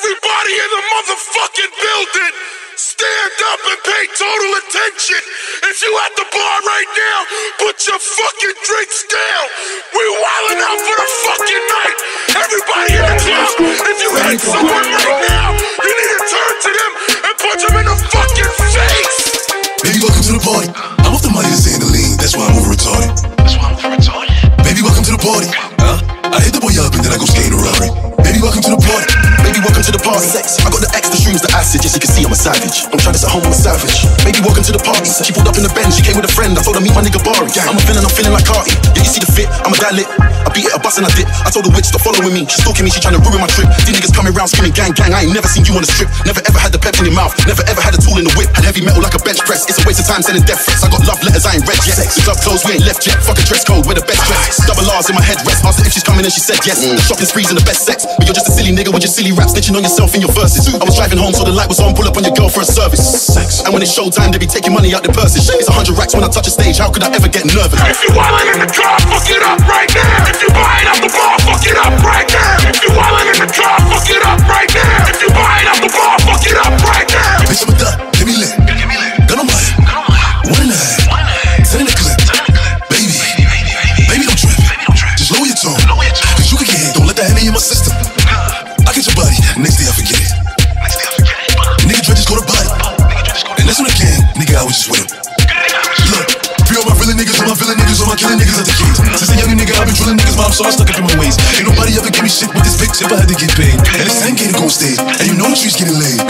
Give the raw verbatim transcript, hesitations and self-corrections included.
Everybody in the motherfucking building, stand up and pay total attention. If you at the bar right now, put your fucking drinks down. We wildin' out for the fucking night. Everybody in the club, if you hate someone right now, you need to turn to them and punch them in the fucking face. Baby, welcome to the party. I'm off the money to Zandaline, that's why I'm over retarded. That's why I'm over retarded. Baby, welcome to the party. Huh? I hit the boy up and then I go skate a robbery. Baby, welcome to the party. Baby, welcome to the party. Sex. I got the extra streams, the acid, just so you can see I'm a savage. I'm trying this at home, I'm a savage. Baby, welcome to the party. She pulled up in the Benz, she came with a friend. I told her meet my nigga Bari. I'm a villain, I'm feeling like Carti. Yeah, you see the fit, I'm a guy lit. I beat it, a bus and I dip. I told the witch stop following me. She stalking me, she trying to ruin my trip. These niggas coming round screaming gang gang. I ain't never seen you on a strip. Never ever had the pep in your mouth. Never ever had a tool in the whip. Had heavy metal like a bench press. It's a waste of time sending death threats. I got love letters, I ain't read yet. The club closed, we ain't left yet. Fuck a dress code, we're the best dress. Double R's in my head rest. Asked her if she's coming and she said yes. The shopping sprees and the best sex. But you're just a silly nigga with your silly rap, snitching on yourself in your verses. I was driving home so the light was on, pull up on your girl for a service. Sex. And when it's showtime, they be taking money out their purses. It's a hundred racks when I touch a stage, how could I ever get nervous? If you wildin' in the car, fuck it up right now. If you buying out the bar, fuck it up right now. If you wildin' in the car, fuck it up right now. If you buying out the bar, fuck it up right now. Bitch, I'm a duck, give me lit. Give me lit. Gun on my head. Gun on my head. One and a half. One and a half. Ten in the clip. Ten in the clip. Baby. Baby, baby, baby. Baby, don't trip. Baby, don't trip. Just lower your tone. Lower your tone. Cause you can get hit, don't let that Henny in my system. I get your body, next day I forget it. Next day I forget it. Nigga Dre just go to body. Nigga just go to And that's when the gang, nigga, I was just with him. Look, free all my villain niggas, all my villain niggas, all my killing niggas at the keys. Since a young nigga, I've been drilling niggas, mom, so I stuck up in my ways. Ain't nobody ever give me shit with this bitch if I had to get paid. And it's ten K to go on stage, and you know the streets getting laid.